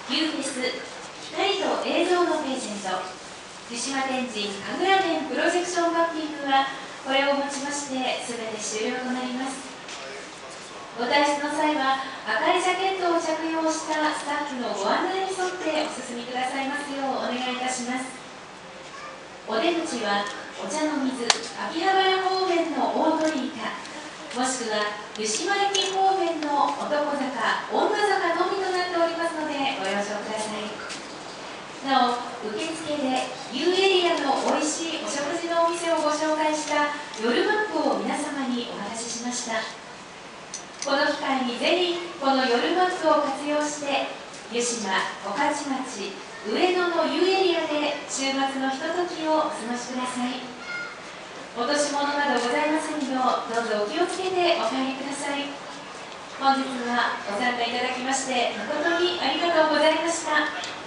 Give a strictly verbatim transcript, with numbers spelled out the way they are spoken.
ユーフェス光と映像のページェント湯島天神神楽殿プロジェクションマッピングはこれをもちまして全て終了となります。ご退出の際は赤いジャケットを着用したスタッフのご案内に沿ってお進みくださいますようお願いいたします。お出口はお茶の水秋葉原方面の大鳥居か、もしくは湯島駅方面の男坂女坂のみとなっておりますのでご了承ください。なお受付で U エリアのおいしいお食事のお店をご紹介した夜マップを皆様にお渡ししました。この機会にぜひこの夜マップを活用して湯島、御徒町、上野の U エリアで週末のひとときをお過ごしください。落とし物などございませんようどうぞお気をつけてお帰りください。本日はご参加いただきまして誠にありがとうございました。